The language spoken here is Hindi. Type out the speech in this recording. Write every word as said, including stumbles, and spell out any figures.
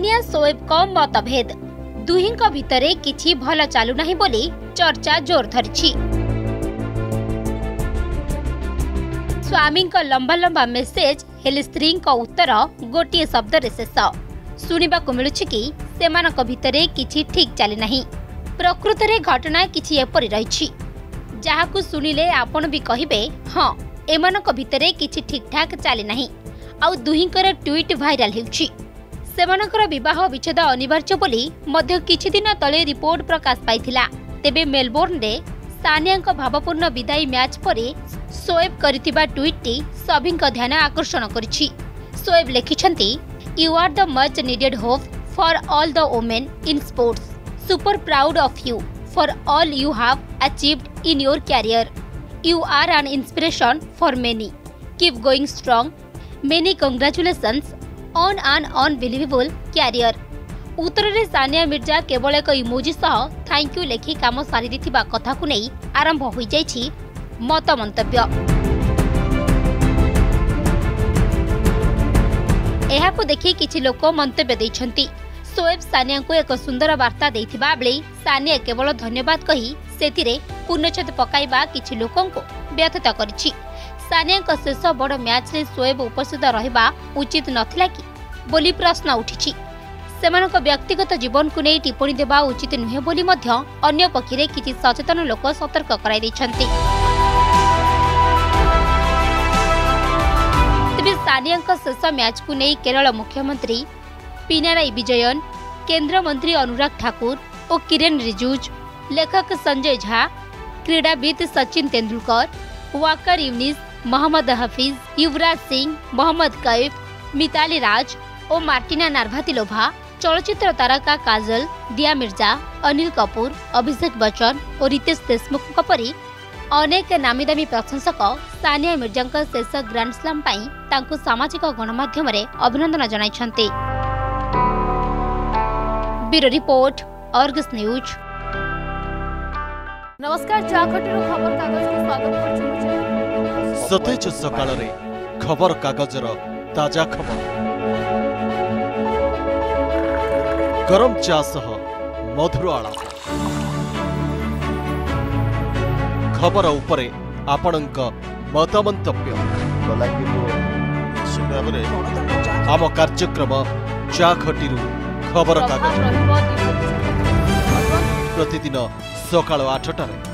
सानिया शोएब को मतभेद दुहिंक भितरे किछि भल चालू नहीं बोली चर्चा जोर धरिछि। स्वामी को लंबा लंबा मेसेज हेले स्त्री को उत्तर गोटे शब्द रे शेष। सुनिबा को मिलुछि कि सेमानक भितरे किछि ठीक चली नहीं। प्रकृत रे घटना किछि एपरि रहिछि जाहाकु सुनिले आपण भी कहिबे हां एमानक भितरे किछि ठीक ठाक चली नहीं। आउ दुहिंकर ट्वीट वायरल हेउछि। सेमानकर विवाह विच्छेद अनिवार्य बोली मध्य किछि दिन तले रिपोर्ट प्रकाश पाइथिला। तेबे मेलबोर्न रे सानिया भावपूर्ण विदाई मैच परे शोएब करिथिबा ट्वीटटी सभिंक ध्यान आकर्षण करिछि। शोएब लिखिछंती you are the much needed hope for all the women in sports. Super proud of you for all you have achieved in your career. You are an inspiration for many. Keep going strong. Many congratulations on an unbelievable career. उत्तर रे सानिया मिर्जा केवल एक इमोजी सह थैंक यू लेखि काम सारी दिथिबा कथा को नहीं आरंभ होई जाइछि मत मंतव्य। एहा को देखि किछि लोक मंतव्य दैछंती। शोएब सानिया को एक सुंदर वार्ता देथिबा बेले सानिया केवल धन्यवाद कही सेतिरे पूर्णछेद पकाइबा किछि लोकन को व्यथित करिछि। सानिया को शेष बड़ मैच रे शोएब उपस्थित रहिबा उचित नथिला कि बोली प्रश्न उठिछि। सेमानक व्यक्तिगत जीवन को नहीं टिप्पणी देबा उचित नुहे बोली मध्य अन्य पक्षरे किछि सचेतन लोक सतर्क कराई दैछंती। तेबे सानिया शेष मैच को नहीं केरल मुख्यमंत्री पिनाराई विजयन, केंद्र मंत्री अनुराग ठाकुर और किरेन रिजिजू, लेखक संजय झा, क्रीड़ाविद सचिन तेंदुलकर, वाकर यूनिस, मोहम्मद हफीज, युवराज सिंह, मोहम्मद कैफ, मिताली राज और मार्टिना नार्भातिलोभा, चलचित्र तारका काजल, दिया मिर्जा, अनिल कपूर, अभिषेक बच्चन और रितेश देशमुख परी अनेक नामीदामी प्रशंसक सानिया मिर्जा शेष ग्रांड स्लाम पाई तांको सामाजिक गणमाध्यम रे अभिनंदन जणाइछन्ते। Bureau report Argus news. नमस्कार, चाखटीरो खबर कागज को स्वागत करछु। सतेज सकाळ रे खबर कागजर ताजा खबर। गरम चा सह मधुर आलाप। खबर उपरे आपणक मतमंतव्य आम कार्यक्रम चाखटीरू खबर कागज प्रतिदिन सकाळ आठटारे।